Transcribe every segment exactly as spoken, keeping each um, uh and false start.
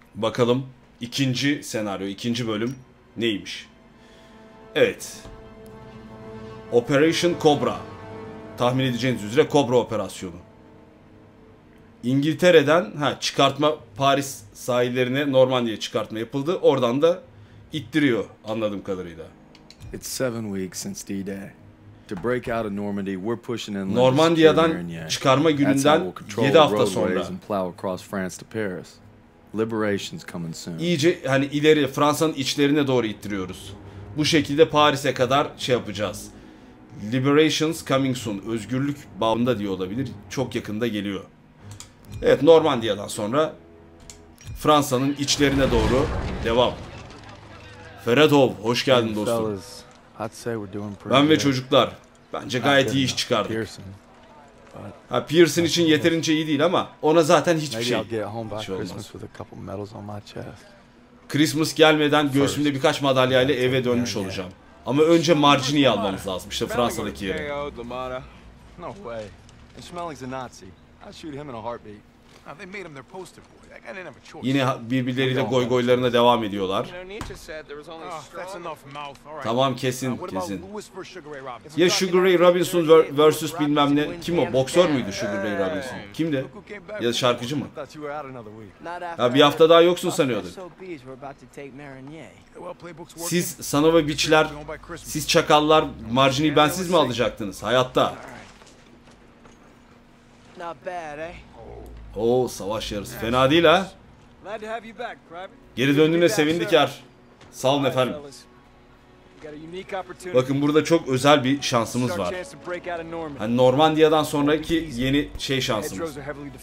Bakalım ikinci senaryo, ikinci bölüm neymiş? Evet. Operation Cobra. Tahmin edeceğiniz üzere Cobra operasyonu. İngiltere'den ha, çıkartma, Paris sahillerine Normandiya çıkartma yapıldı. Oradan da ittiriyor anladığım kadarıyla. It's seven weeks since D-Day. To break out of Normandy, we're pushing in. Normandiya'dan çıkarma gününden yedi hafta sonra. Liberation's coming soon. İyice hani ileri Fransa'nın içlerine doğru ittiriyoruz. Bu şekilde Paris'e kadar şey yapacağız. Liberation's coming soon. Özgürlük bağında diye olabilir. Çok yakında geliyor. Evet, Normandiya'dan sonra Fransa'nın içlerine doğru devam. Feredov, hoş geldin dostum. Ben ve çocuklar. Bence gayet iyi iş çıkardık. Ha, Pearson için yeterince iyi değil ama ona zaten hiçbir şey, hiç olmaz. Christmas gelmeden göğsümde birkaç madalyayla eve dönmüş olacağım. Ama önce Margini'yi almamız lazım. İşte Fransa'daki yeri. Yine birbirleriyle goy goylarına devam ediyorlar. Tamam, kesin kesin. Ya Sugar Ray Robinson versus bilmem ne. Kim o? Boksör müydü Sugar Ray Robinson? Kimdi? Ya da şarkıcı mı? Ya bir hafta daha yoksun sanıyorduk. Siz sana ve biçler, siz çakallar Margini'yi bensiz mi alacaktınız? Hayatta. Oo, savaş yarısı. Fena değil ha. Geri döndüğüne sevindik er. Sağ olun efendim. Bakın burada çok özel bir şansımız var. Hani Normandiya'dan sonraki yeni şey şansımız.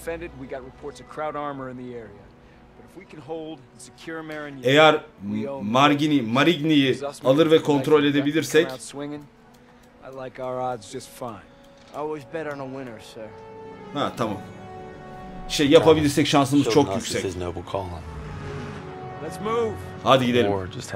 Eğer Margini, Marigny'yi alır ve kontrol edebilirsek. Ha, tamam. Şey yapabilirsek şansımız çok yüksek. Hadi gidelim.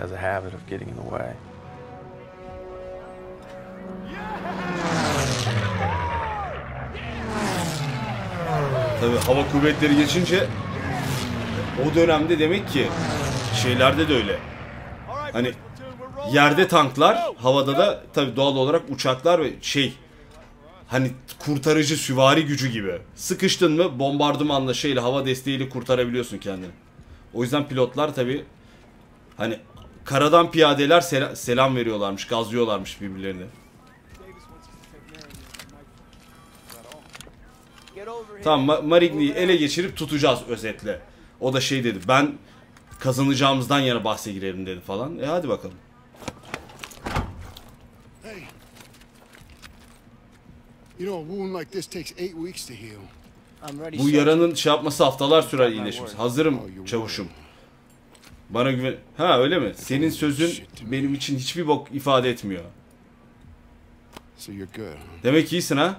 Tabii hava kuvvetleri geçince o dönemde demek ki şeylerde de öyle. Hani yerde tanklar, havada da tabii doğal olarak uçaklar ve şey, hani kurtarıcı süvari gücü gibi. Sıkıştın mı bombardımanla şeyle, hava desteğiyle kurtarabiliyorsun kendini. O yüzden pilotlar tabii hani karadan piyadeler sel selam veriyorlarmış, gazlıyorlarmış birbirlerine. Tamam, Ma Marigny'yi ele geçirip tutacağız özetle. O da şey dedi, ben kazanacağımızdan yana bahse girelim dedi falan. E hadi bakalım. Bu yaranın şey yapması haftalar sürer iyileşmesi. Hazırım çavuşum. Bana güven... Ha, öyle mi? Senin sözün benim için hiçbir bok ifade etmiyor. Demek iyisin ha?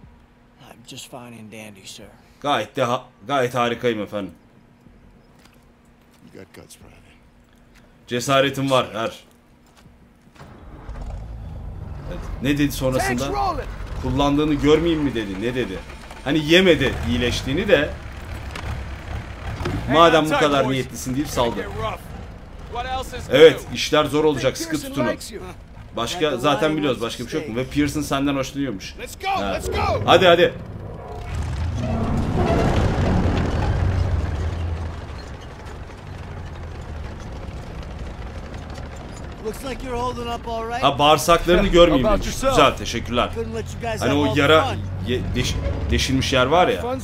Gayet de ha gayet harikayım efendim. Cesaretim var her. Evet. Ne dedi sonrasında? Kullandığını görmeyeyim mi dedi. Ne dedi? Hani yemedi iyileştiğini de. Madem bu kadar niyetlisin deyip saldı. Evet, işler zor olacak. Sıkı tutunun. Başka zaten biliyoruz, başka bir şey yok mu? Ve Pearson senden hoşlanıyormuş. Ha. Hadi hadi. Ha, bağırsaklarını görmeyeyim demiş. Güzel, teşekkürler. Hani o yara deş, deşilmiş yer var ya.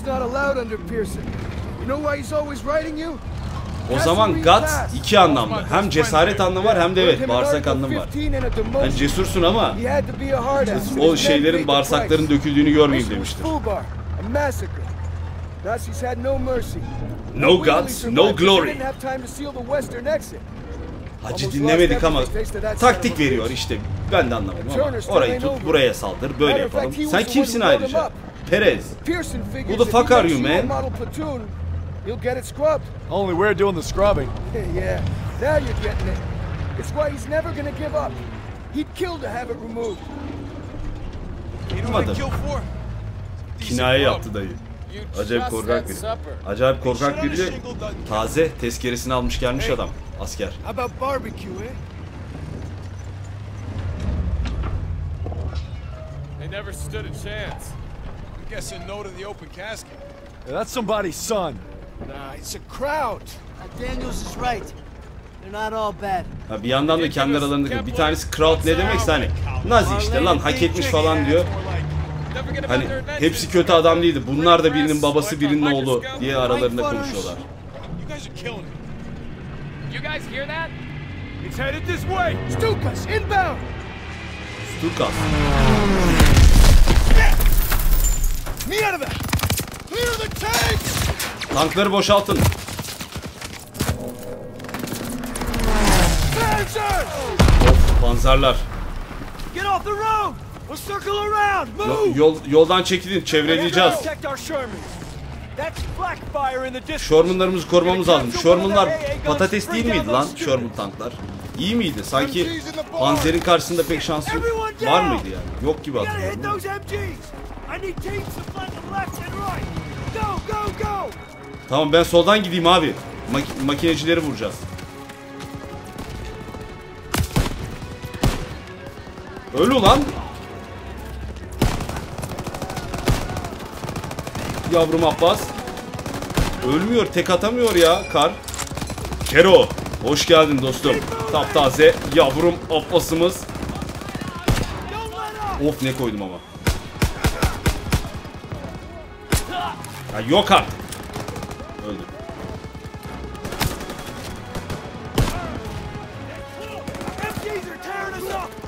O zaman gut iki anlamlı. Hem cesaret anlamı var hem de evet bağırsak anlamı var. Yani cesursun ama o şeylerin, bağırsakların döküldüğünü görmeyeyim demiştir. No guts, no glory. Hacı dinlemedik ama taktik veriyor işte. Ben de anlamadım ama orayı tut, buraya saldır, böyle yapalım. Sen kimsin ayrıca? Perez. Who the fuck are you, man? Only we're doing the scrubbing. Yeah, now you're getting it. It's why he's never gonna give up. He'd kill to have it removed. Kinaye yaptı dayı. Acayip korkak biri. Acayip korkak biri de taze tezkeresini almış gelmiş adam. Asker. How about barbecue, eh? They never stood a chance. I'm guessing no to the open casket. Yeah, that's somebody's son. Nah, it's a crowd. Uh, Daniels is right. They're not all bad. Ha, bir yandan da kendi aralarında bir tanesi crowd ne demekse hani Nazi işte lan hak etmiş falan diyor. Hani hepsi kötü adam değildi. Bunlar da birinin babası birinin oğlu diye aralarında konuşuyorlar. You guys are killing it. You guys hear that? It's headed this way. Stukas, inbound! Stukas. Me out of that! Clear the tanks! Tankları boşaltın. Of, panzerler. Get off the road! We'll circle around! Yo- Move! yol, yoldan çekilin, çevreleyeceğiz. Protect our Shermans. That's flak fire in the distance. Sherman'larımızı korumamız lazım. Sherman'lar patates değil miydi lan Sherman tanklar? İyi miydi? Sanki Panzer'in karşısında pek şansı var mıydı yani? Yok gibi We gotta hit hatırlıyorum. those M Gs. I need teams to flank them left and right. Go, go, go! Tamam ben soldan gideyim abi. Mak- makinecileri vuracağız. Öl ulan. Yavrum Abbas. Ölmüyor, tek atamıyor ya kar. Kero, hoş geldin dostum. Taptaze yavrum Abbas'ımız. Of ne koydum ama. Ya yok artık. Öldüm. M Gs are tearing us up!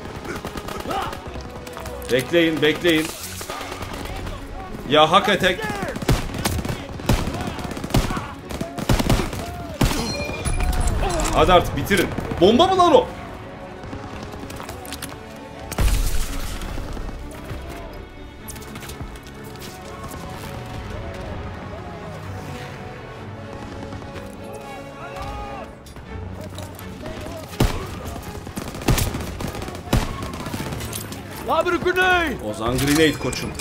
Bekleyin, bekleyin. Ya hak etek. Hadi artık bitirin. Bomba mı lan o? Lob it a grenade! Ozan grenade koçum.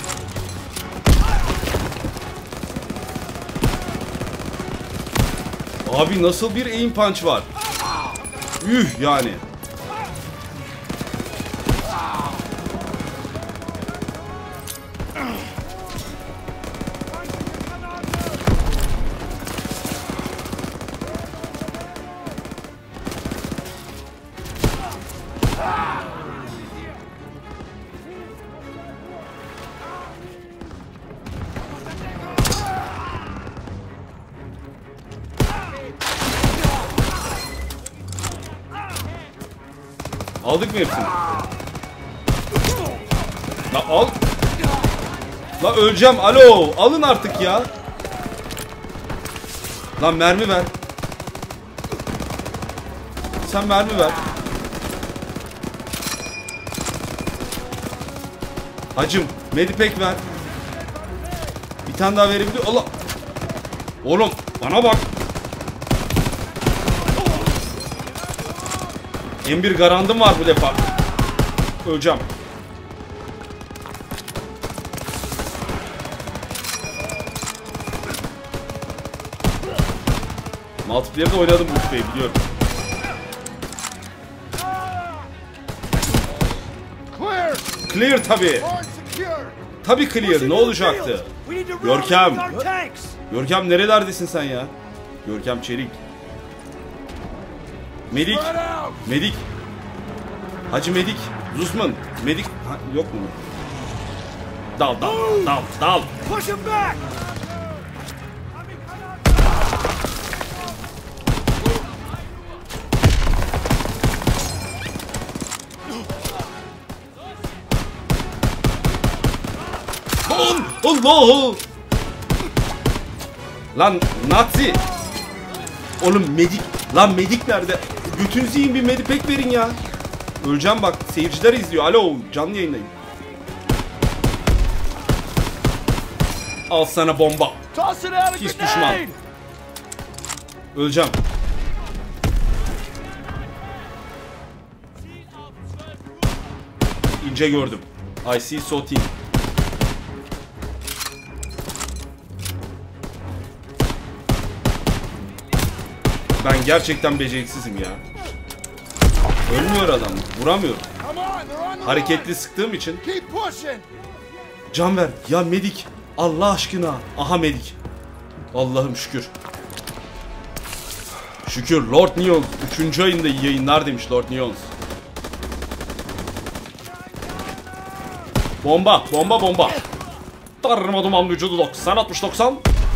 Abi nasıl bir aim punch var? Üh yani. Aldık mı hepsini? La al. La öleceğim. Alo. Alın artık ya. Lan mermi ver. Sen mermi ver. Hacım medipack ver. Bir tane daha verebiliyor. Allah. Oğlum bana bak. M bir garandım var bu defa. Öleceğim. Multiplayer'da oynadım bu şüpheyi biliyorum. Clear! Clear tabi. Barn secure! Tabi clear. Ne olacaktı? We need to run Görkem. with our tanks! Görkem nerelerdesin sen ya? Görkem Çelik. Medik. Spread out! Medik. Hacı Medik. Zusman. Medik. Ha, yok mu? Dal dal dal dal. Push him back! Lan Allah! Lan Nazi. Oğlum medik. Lan medik nerede? Götünüzü yiyin bir medipack verin ya. Öleceğim bak. Seyirciler izliyor. Alo. Canlı yayındayım. Al sana bomba. Toss it out a Pis grenade! düşman. Öleceğim. İnce gördüm. I see so thin. Ben gerçekten beceriksizim ya. Ölmüyor adam. Vuramıyorum. Hareketli sıktığım için. Can ver. Ya medik. Allah aşkına. Aha medik. Allah'ım şükür. Şükür. Lord Neons. Üçüncü ayında iyi yayınlar demiş Lord Neons. Bomba. Bomba bomba. Darma duman vücudu doksan altmış doksan.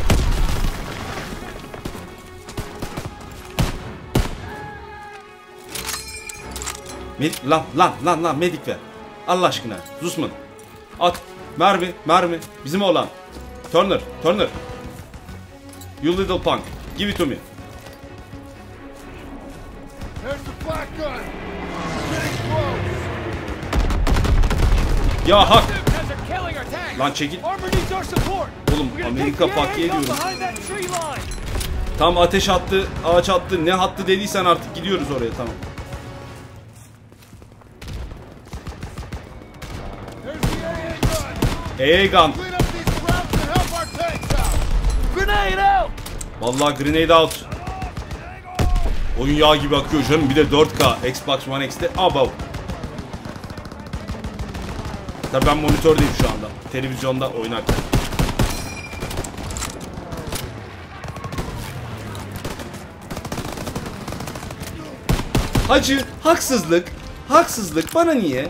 Medik lan lan lan lan medik ver. Allah aşkına. Zusman. At. Mermi mermi. Bizim oğlan. Turner. Turner. You little punk. Give it to me. Ya hak. Lan çekil. Oğlum Amerika pakye ediyorum. Tam ateş attı, ağaç attı, ne attı dediysen artık gidiyoruz oraya, tamam. A gun. Vallahi grenade out. Oyun yağ gibi akıyor canım, bir de dört K Xbox One X'te above. Tabii ben monitördeyim şu anda. Televizyonda oynarken. Hacı, haksızlık. Haksızlık. Bana niye?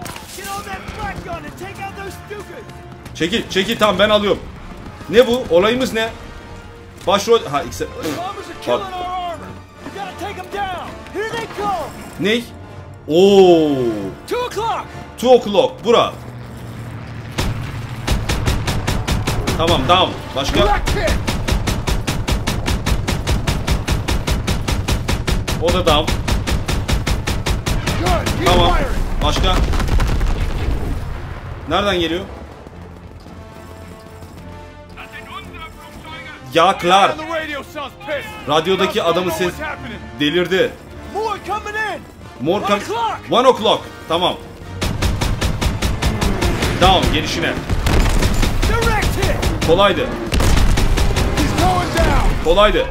Çekil, çekil, tamam ben alıyorum. Ne bu? Olayımız ne? Başrol... Ha, ikisi... Bak. Ney? Ooo. Two o'clock. Bura. Tamam, down. Başka? O da down. Tamam. Başka? Nereden geliyor? Ya klar. Radyodaki adamın ses delirdi. More come. One o'clock. Tamam. Down, gelişine. Kolaydı. Kolaydı.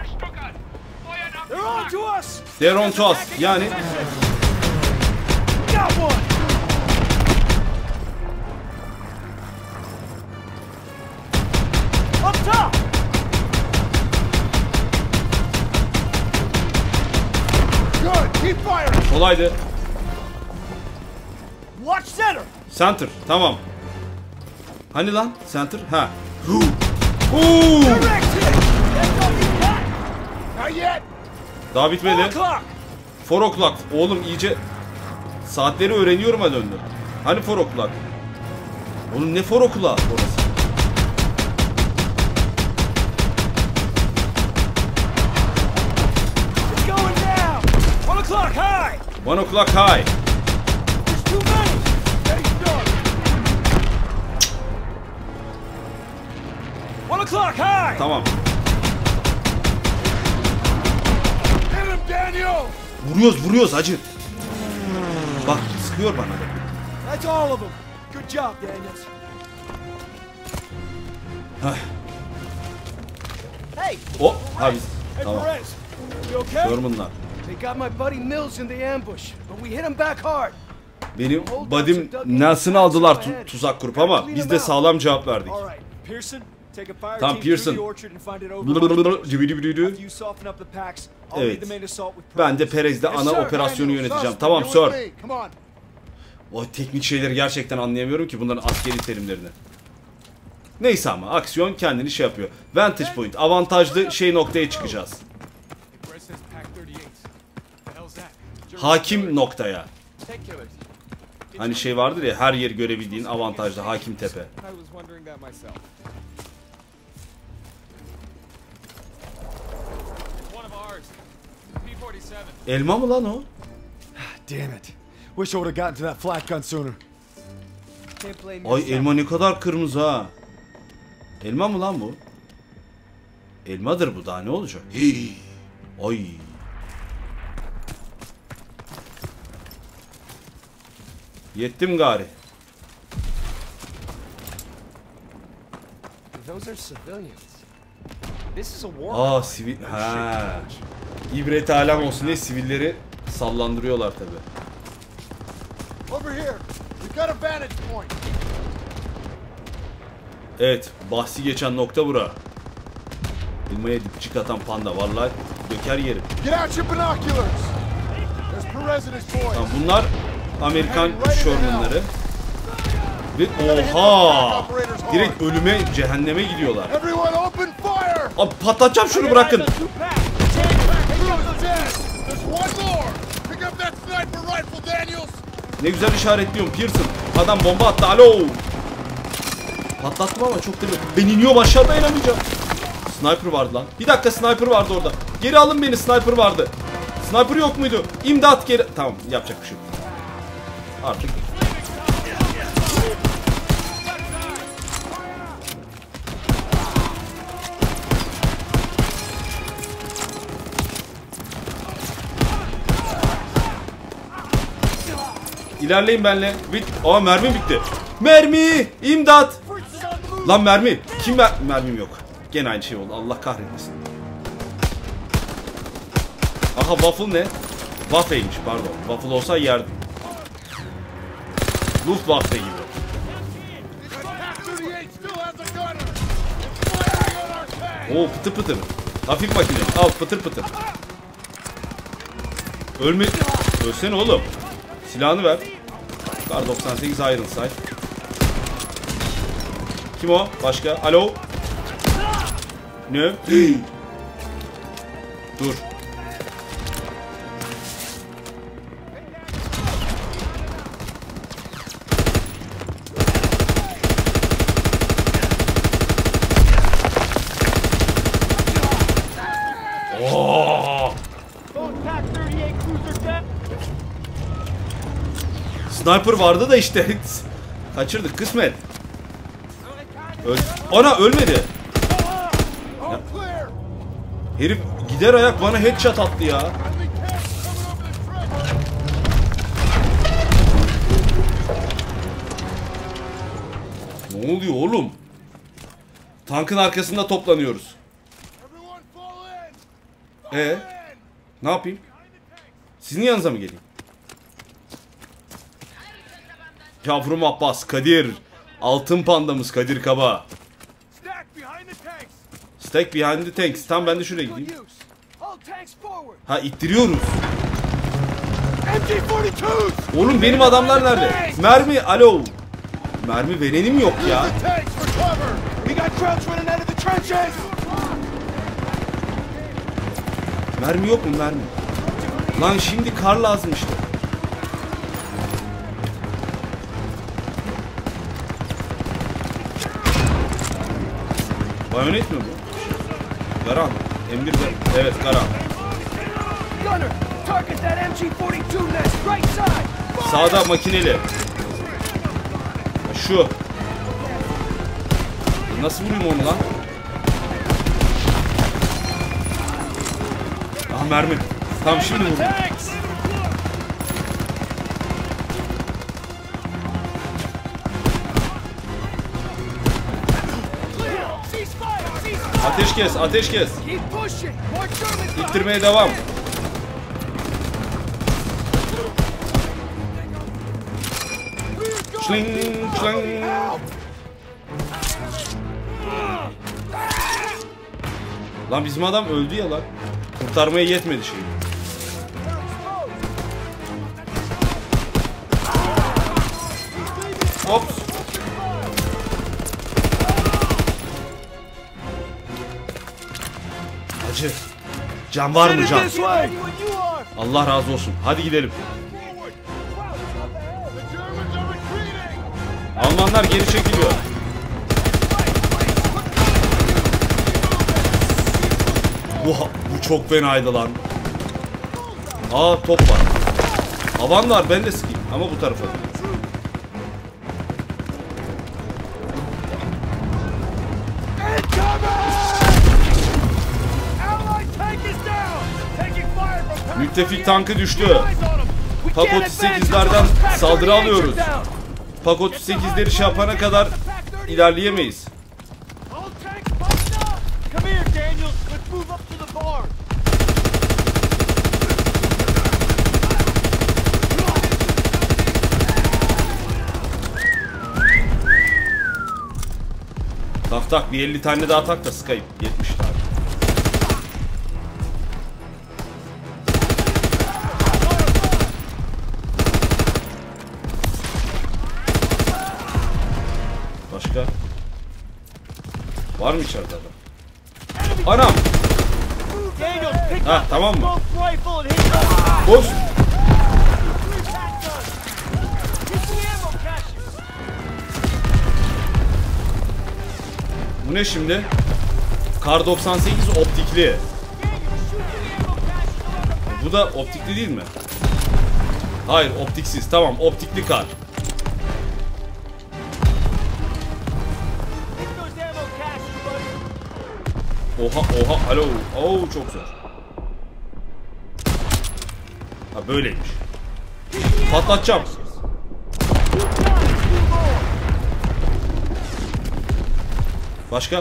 They're on to us. Yani. Kolaydı. Center. Tamam. Hani lan? Center. Ha. Daha bitmedi. Four o'clock. Oğlum iyice saatleri öğreniyorum ha döndü. Hani four o'clock? Oğlum ne four o'clock orası? One o'clock high. One o'clock high. Tamam. Vuruyoruz, vuruyoruz hacı. Bak sıkıyor bana. That's all of them. Good job, Daniels. Hey. O, ha biz. Hey, Tamam. Perez. You okay? Görmünler. They got my buddy Mills in the ambush, but we hit him back hard. Benim buddy'm Nelson'ı aldılar tu tuzak kurup ama biz de sağlam cevap verdik. Tam Pearson. Evet. Ben de Perez'de ana operasyonu yöneteceğim. Tamam sir. O teknik şeyleri gerçekten anlayamıyorum ki bunların askeri terimlerini. Neyse ama aksiyon kendini şey yapıyor. Vantage point. Avantajlı şey noktaya çıkacağız. Hakim noktaya. Hani şey vardır ya, her yeri görebildiğin avantajlı hakim tepe. Elma mı lan o? Damn it. Wish I would have gotten to that flat gun sooner. Ay elma ne kadar kırmızı ha. Elma mı lan bu? Elmadır bu, daha ne olacak? Hii. Ay. Yettim gari. Those are civilians. This is a war. Aa sivil. Ha. İbret alem olsun diye sivilleri sallandırıyorlar tabi. Over here. We got a vantage point. Evet, bahsi geçen nokta bura. Elmaya dipçik atan panda vallahi döker yerim. Get out your binoculars. There's Perez and his boys. Tamam, bunlar Amerikan Sherman'ları. Ve oha! Direkt ölüme, cehenneme gidiyorlar. Everyone open fire. Abi patlatacağım şunu, bırakın. There's one more. Pick up that sniper rifle, Daniels. Ne güzel işaretliyorum Pearson. Adam bomba attı. Alo. Patlattım ama çok değil mi? Ben iniyorum aşağı, dayanamayacağım. Sniper vardı lan. Bir dakika, sniper vardı orada. Geri alın beni, sniper vardı. Sniper yok muydu? İmdat geri. Tamam, yapacak bir şey yok. Artık. İlerleyin benle. Bit. Aa, mermi bitti. Mermi! İmdat! Lan mermi. Kim mer mermim yok. Gene aynı şey oldu. Allah kahretmesin. Aha, waffle ne? Waffle'ymiş, pardon. Waffle olsa yerdim. Luftwaffe gibi. Oo, pıtır pıtır. Hafif makine. Al, pıtır pıtır. Ölme. Ölsene oğlum. Silahını ver. Kar doksan sekiz Ironside. Kim o? Başka? Alo? Ne? Dur. Oh! Sniper vardı da işte. Kaçırdık kısmet. Öl Ana ölmedi. Ya. Herif gider ayak bana headshot attı ya. Ne oluyor oğlum? Tankın arkasında toplanıyoruz. Ee, ne yapayım? Sizin yanınıza mı geleyim? Yavrum Abbas, Kadir. Altın pandamız Kadir Kaba. Stack behind the tanks. Tam ben de şuraya gideyim. Ha, ittiriyoruz. Oğlum benim adamlar nerede? Mermi, alo. Mermi verenim yok ya. Mermi yok mu, mermi? Lan şimdi kar lazım işte. Bayonet mi bu? Garan. M bir ve... Evet, Garan. Sağda makineli. Şu. Nasıl vurayım onu lan? Aha, mermi. Tamam, şimdi vurdum. Ateş kes, ateş kes. İttirmeye devam. Şling, şling. Lan bizim adam öldü ya lan. Kurtarmaya yetmedi şey. Ops. Hacı. Can var mı can? Allah razı olsun. Hadi gidelim. Almanlar geri çekiliyor. Bu, bu çok fenaydı lan. Aa, top var. Havan var, ben de sıkayım ama bu tarafa. Müttefik tankı düştü. Pak otuz sekizlerden saldırı alıyoruz. Pak otuz sekizleri şey yapana kadar ilerleyemeyiz. Tak tak bir elli tane daha tak da sıkayım. yetmiş tane. Başka? Var mı içeride adam? Anam! Ha tamam mı? Boş! Bu ne şimdi? Kar doksan sekiz optikli. Bu da optikli değil mi? Hayır, optiksiz. Tamam, optikli kar. Oha, oha, alo. Oo, çok zor. Ha, böyleymiş. Patlatacağım. Başka?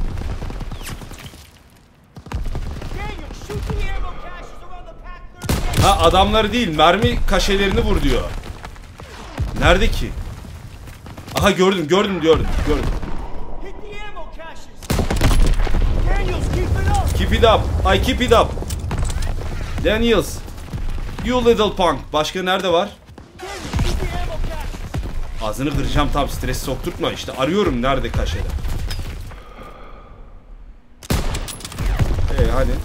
Ha, adamları değil, mermi kaşelerini vur diyor. Nerede ki? Aha, gördüm, gördüm, gördüm, gördüm. Keep it up. I keep it up. Daniels. You little punk. Başka nerede var? Ağzını kıracağım, tam stresi sokturtma işte. Arıyorum nerede kaşeler. Ee hani?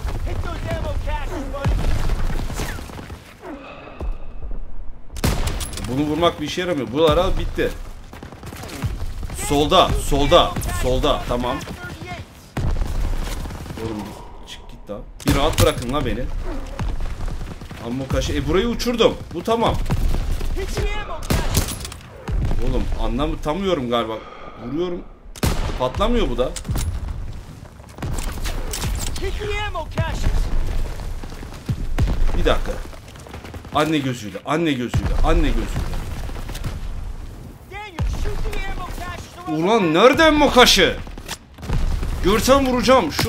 Bunu vurmak bir işe yaramıyor. Buralara bitti. Solda, solda, solda. Tamam. Oğlum çık git daha. Bir rahat bırakın la beni. Amma kaşı. E burayı uçurdum. Bu tamam. Oğlum anlatamıyorum galiba. Vuruyorum. Patlamıyor bu da. Bir dakika. Anne gözüyle, anne gözüyle, anne gözüyle. Ulan nerede ammo kaşı? Görsem vuracağım şu.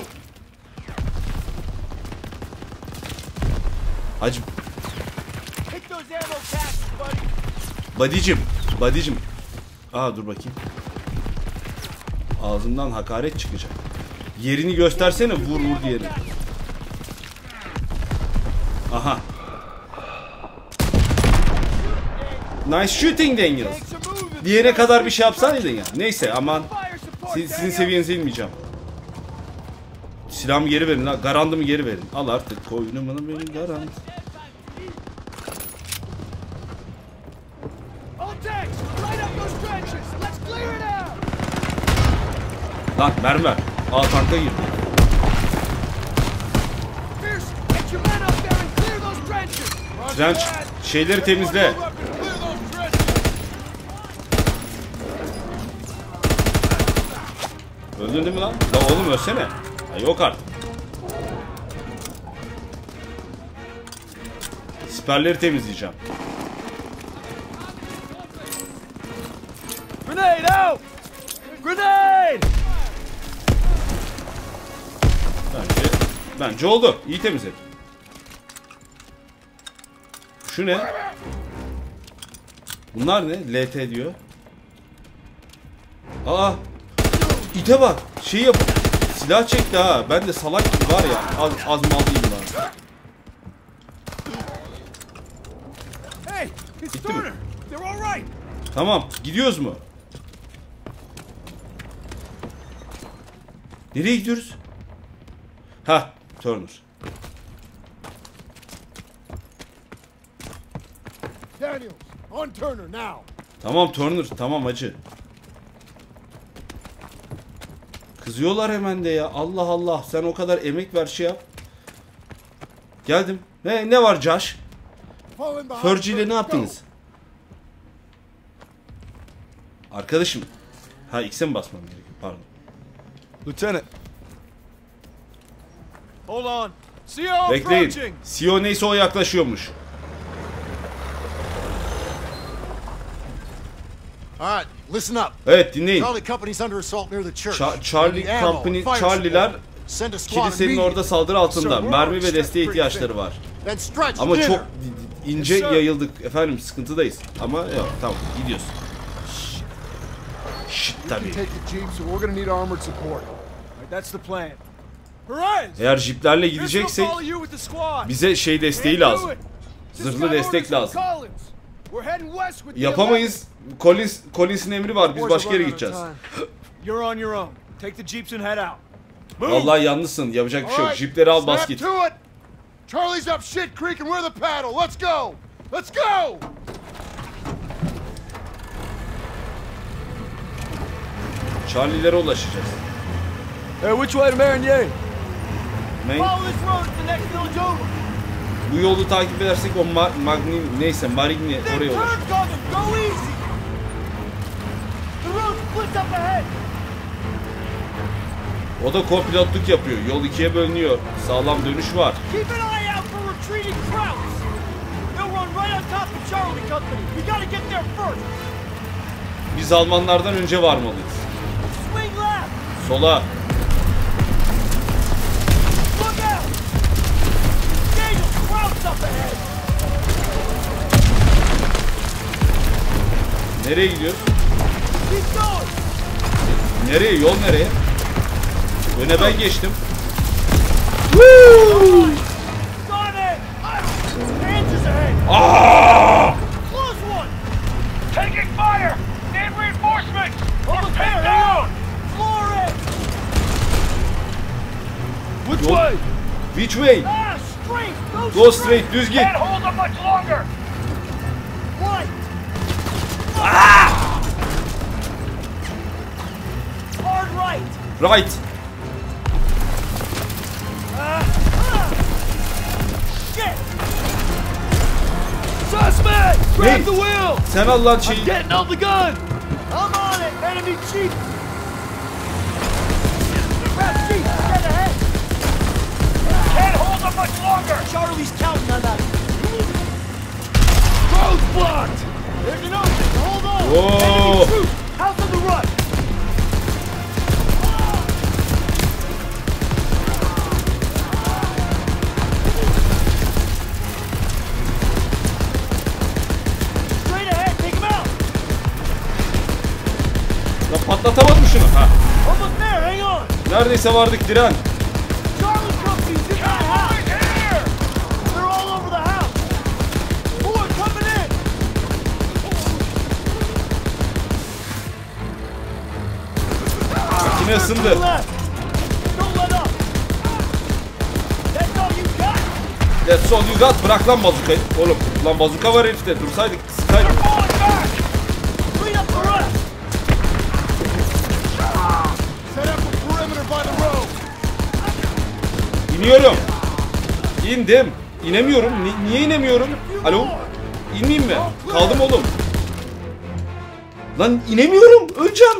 Hacı. Badicim, badicim. Aa dur bakayım. Ağzımdan hakaret çıkacak. Yerini göstersene, vur vur diyelim. Aha. Nice shooting Daniels. Diğere kadar bir şey yapsaydın ya. Neyse aman. Sizin seviyenize inmeyeceğim. Silahımı geri verin la. Garandımı geri verin. Al artık koyunumunu benim garant. Lan mermer. Aa tanka girdi. Trench şeyleri temizle. Öldün değil mi lan? La oğlum ölsene. Ha, yok artık. Siperleri temizleyeceğim. Grenade out! Grenade! Bence, bence oldu. İyi temizledim. Şu ne? Bunlar ne? L T diyor. Aa! İte bak. Şey yap. Silah çekti ha. Ben de salak gibi var ya. Az, az maldıyım lan. Hey, it's Bitti mi? Turner. They're all right. Tamam. Gidiyoruz mu? Nereye gidiyoruz? Ha, Turner. Daniels, on Turner now. Tamam Turner. Tamam hacı. Kızıyorlar hemen de ya. Allah Allah. Sen o kadar emek ver şey yap. Geldim. Ne ne var Josh? Fergie ile ne yaptınız? Arkadaşım. Ha X'e mi basmam gerekiyor? Pardon. Lieutenant. Hold on. C O Bekleyin. approaching. C O neyse o yaklaşıyormuş. All right, listen up. Evet dinleyin. Charlie Company's under assault near the church. Ça- Charlie Need ammo and Company, fire Charlie'ler support. Send a squad kilisenin immediately. orada saldırı altında. Sir, we're Mermi ve already desteğe pretty ihtiyaçları var. Then stretch Ama dinner. çok ince Yes, sir. yayıldık. Efendim sıkıntıdayız. Ama yok tamam gidiyoruz. Şşt. tabii. Take the jeep, so we're gonna need armored support. Right, that's the plan. Horizon! Eğer jiplerle gideceksek bize şey desteği lazım. Zırhlı destek lazım. Yapamayız. Collins, Collins'in emri var. Biz başka yere gideceğiz. You're on your own. Take the jeeps and head out. Vallahi yalnızsın. Yapacak bir şey yok. Jipleri al, bas git. Charlie's up shit creek and we're the paddle. Let's go. Let's go. Charlie'lere ulaşacağız. Hey, which way to Marigny? Main. Follow this road, it's the next village over. Bu yolu takip edersek o ma Magni neyse Marigny oraya Turn ulaşır. coming, go easy. The road splits up ahead. O da co-pilotluk yapıyor. Yol ikiye bölünüyor. Sağlam dönüş var. Keep an eye out for retreating Krauts. They'll run right on top of Charlie Company. We gotta get there first. Biz Almanlardan önce varmalıyız. Swing left. Sola. Look out. Daniel, Krauts up ahead. Nereye gidiyoruz? Keep going. Nereye? Yol nereye? Öne ben geçtim. Got it. Hands ahead. Aaaa! Close one. Taking fire! Need reinforcements! Over We're there, pinned hang down! on. Floor it. Which Yol- way? Which way? Ah, straight. Go straight, düz git. Can't hold them much longer! Right. Hard right. Right. Shit. Suspect! Grab Hey. the wheel! Sen al lan şeyi. Getting on the gun! I'm on it. Enemy jeep. Grab jeep. Get ahead. Can't hold them much longer! Charlie's counting on us. Road's blocked! There's an opening. Hold on. Whoa. Enemy troops. House on the right. Straight ahead. Take him out. Ya patlatamadım şunu. Ha. Almost there. Hang on. Neredeyse vardık, diren. Charlie company's in that house. They're all over the house. More coming in. Makine ısındı. Left. Don't let up. That's all you got. That's all you got. Bırak lan bazukayı. Oğlum lan bazuka var herifte. Dursaydık sıkaydık. Clean up the rest. Set up a perimeter by the road. İniyorum. İndim. İnemiyorum. Ni- niye inemiyorum? Alo? İnmeyeyim mi? Kaldım oğlum. Lan inemiyorum. Öleceğim.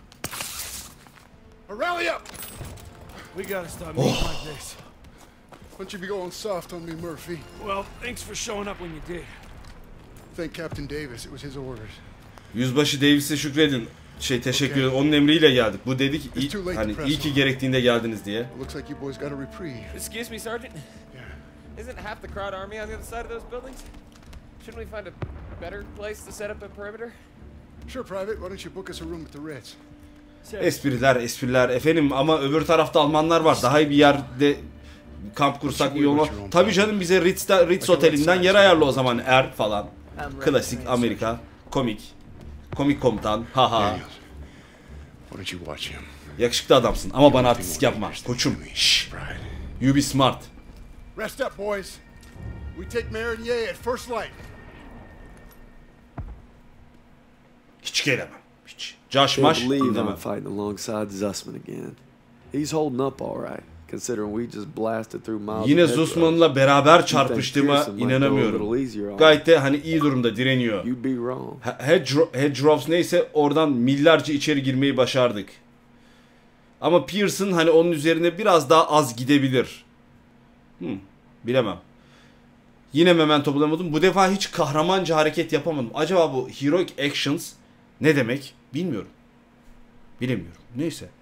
Rally up. We gotta stop meeting Oh. like this. Don't you be going soft on me, Murphy. Well, thanks for showing up when you did. Thank Captain Davis. It was his orders. Yüzbaşı Davis'e şükredin. Şey teşekkür ederim. Onun emriyle geldik. Bu dedik iyi, hani iyi ki gerektiğinde geldiniz diye. It looks like you boys got a reprieve. Excuse me, Sergeant? Isn't half the Kraut army on the other side of those buildings? Shouldn't we find a better place to set up a perimeter? Sure, Private. Why don't you book us a room at the Ritz? Espriler, espriler efendim ama öbür tarafta Almanlar var. Daha iyi bir yerde kamp kursak iyi olmaz. Tabii canım, bize Ritz'te, Ritz otelinden yer ayarlı o zaman. Er falan. Klasik Amerika. Komik. Komik komutan. Haha. Daniels, why don't you watch him? Yakışıklı adamsın ama bana artistik yapma. Koçum. Şşş. You be smart. Rest up, boys. We take Marigny at first light. Hiç gelemem. Hiç. Josh Can't Mash believe I'm dinlemem. fighting alongside Zussman again. He's holding up all right, considering we just blasted through miles Yine of hedgerows. Zussman'la beraber çarpıştığıma inanamıyorum. Gayet de hani iyi durumda, direniyor. You'd be wrong. Hedgerow, Hedgerows neyse oradan millerce içeri girmeyi başardık. Ama Pearson hani onun üzerine biraz daha az gidebilir. Hmm, bilemem. Yine memento bulamadım. Bu defa hiç kahramanca hareket yapamadım. Acaba bu heroic actions ne demek? Bilmiyorum. Bilemiyorum. Neyse.